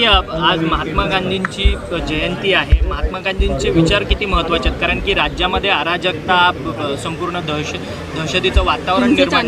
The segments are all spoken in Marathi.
आज महात्मा गांधींची जयंती आहे। महात्मा गांधींचे विचार किती महत्त्वाचे आहेत, कारण की राज्यामध्ये अराजकता, संपूर्ण दहशतीचं वातावरण निर्माण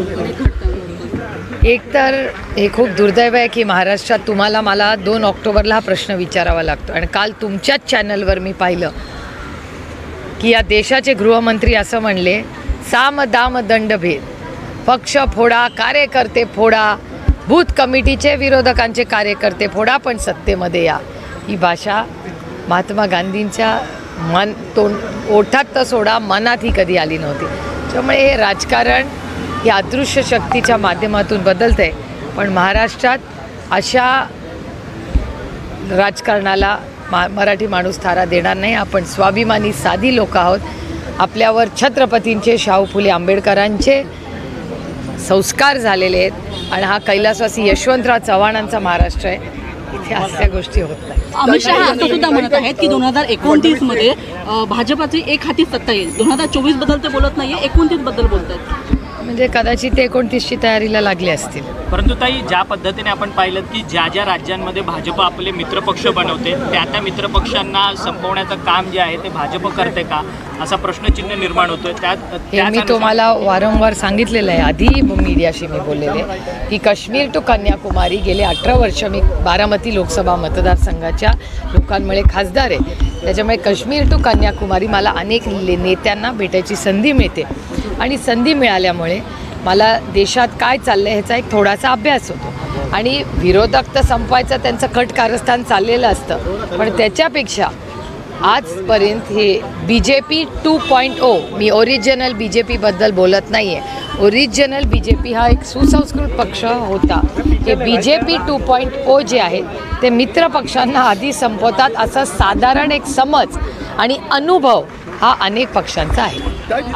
झालं। एक तर हे खूप दुर्दैव आहे की महाराष्ट्रात तुम्हाला मला 2 ऑक्टोबरला हा प्रश्न विचारावा लागतो आणि काल तुमच्याच चॅनलवर मी पाहिलं की या देशाचे गृहमंत्री असं म्हणले, साम दाम दंडभेद, पक्ष फोडा, कार्यकर्ते फोडा, बूथ कमिटीचे विरोधकांचे कार्यकर्ते फोडा, पण सत्तेमध्ये या। ही भाषा महात्मा गांधींच्या ओठात तर सोडा, मनातही कधी आली नव्हती। त्यामुळे हे राजकारण हे अदृश्य शक्तीच्या माध्यमातून बदलतं आहे, पण महाराष्ट्रात अशा राजकारणाला मराठी माणूस थारा देणार नाही। आपण स्वाभिमानी साधी लोक आहोत। आपल्यावर छत्रपतींचे, शाहू फुले आंबेडकरांचे संस्कार झालेले आहेत आणि हा कैलासवासी यशवंतराव चव्हाणांचा महाराष्ट्र आहे। इथे अशा गोष्टी होत नाही। अमित शहा असं सुद्धा म्हणत आहेत की 2029 मध्ये भाजपाची एक हाती सत्ता येईल। 2024 बद्दल ते बोलत नाहीये, 29 बद्दल बोलतात। म्हणजे कदाचित ते 29ची तयारीला लागले असतील। परंतु ताई, ज्या पद्धतीने आपण पाहिलं की ज्या ज्या राज्यांमध्ये भाजप आपले मित्रपक्ष बनवते, त्या मित्रपक्षांना संपवण्याचं काम जे आहे ते भाजप करते का, असा प्रश्नचिन्ह निर्माण होतोय। हे मी तुम्हाला वारंवार सांगितलेलं आहे, आधी मीडियाशी मी बोललेले की काश्मीर टू कन्याकुमारी गेले 18 वर्ष मी बारामती लोकसभा मतदारसंघाच्या लोकांमुळे खासदार आहे। त्याच्यामुळे काश्मीर टू कन्याकुमारी मला अनेक नेत्यांना भेटायची संधी मिळते आणि संधी मिळाल्यामुळे मला देशात काय चाललं आहे ह्याचा एक थोडासा अभ्यास होतो। आणि विरोधक तर संपवायचं त्यांचं कट कारस्थान चाललेलं असतं, पण त्याच्यापेक्षा आजपर्यंत हे BJP 2.0, मी ओरिजिनल BJPबद्दल बोलत नाही आहे। ओरिजिनल BJP हा एक सुसंस्कृत पक्ष होता। हे BJP 2.0 जे आहेत ते मित्रपक्षांना आधी संपवतात असा साधारण एक समज आणि अनुभव हा अनेक पक्षांचा आहे।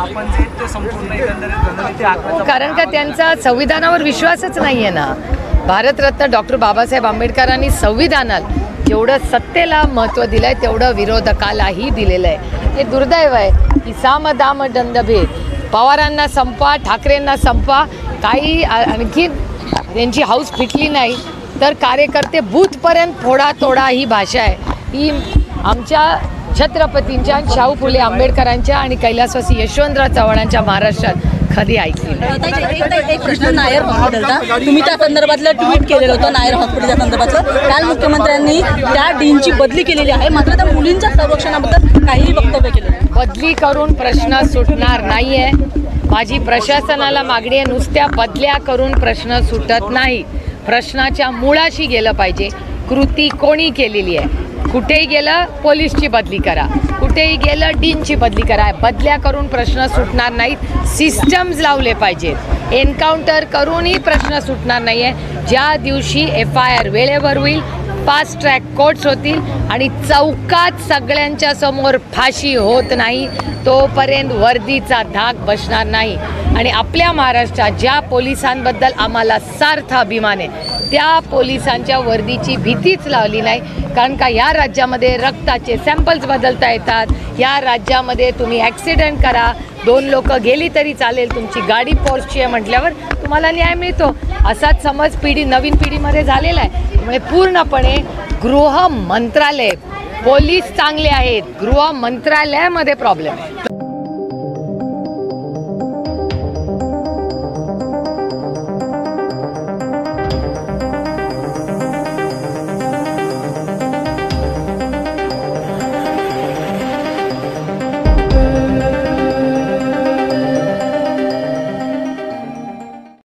कारण का त्यांचा संविधानावर विश्वासच नाही आहे ना। भारतरत्न डॉक्टर बाबासाहेब आंबेडकरांनी संविधानात जेवढं सत्तेला महत्त्व दिलं आहे तेवढं विरोधकालाही दिलेलं आहे। हे दुर्दैव आहे की साम दाम दंडभेद, पवारांना संपवा, ठाकरेंना संपवा, काही आणखी त्यांची हाऊस फिटली नाही तर कार्यकर्ते बूथपर्यंत फोडा तोडा, ही भाषा आहे। ही आमच्या छत्रपतींच्या, शाहू फुले आंबेडकरांच्या आणि कैलासवासी यशवंतराव चव्हाणांच्या महाराष्ट्रात कधी ऐकली नाही। एक प्रश्न नायर हॉस्पिटलचा, तुम्ही त्या संदर्भातलं ट्विट केलेलं होतं नायर हॉस्पिटलच्या संदर्भातलं। काल मुख्यमंत्र्यांनी त्या डीनची बदली केलेली आहे, मात्र त्या मुलींच्या संरक्षणाबद्दल काहीही वक्तव्य केलं नाही। बदली करून प्रश्न सुटणार नाही आहे। माझी प्रशासनाला मागणी आहे, नुसत्या बदल्या करून प्रश्न सुटत नाही। प्रश्नाच्या मुळाशी गेलं पाहिजे। कृती कोणी केलेली आहे, कुठेही गेलं पोलीसची बदली करा, कुठेही गेलं डीनची बदली करा। बदल्या करून प्रश्न सुटणार नाहीत, सिस्टम्स लावले पाहिजेत। एन्काउंटर करूनही प्रश्न सुटणार नाही आहे। ज्या दिवशी FIR वेळेवर होईल, फास्ट ट्रॅक कोर्ट्स होतील आणि चौकात सगळ्यांच्या समोर फाशी होत नाही तोपर्यंत वर्दीचा धाक बसणार नाही। आणि आपल्या महाराष्ट्रात ज्या पोलिसांबद्दल आम्हाला सार्थ अभिमान आहे त्या पोलिसांच्या वर्दीची भीतीच लावली नाही। कारण का या राज्यामध्ये रक्ताचे सॅम्पल्स बदलता येतात, या राज्यामध्ये तुम्ही ॲक्सिडेंट करा, 2 लोक गेली तरी चालेल, तुमची गाडी पोर्सची आहे म्हटल्यावर तुम्हाला न्याय मिळतो। असाच समज नवीन पिढीमध्ये झालेला आहे। त्यामुळे पूर्णपणे गृह मंत्रालय, पोलीस चांगले आहेत, गृह मंत्रालयामध्ये प्रॉब्लेम आहे।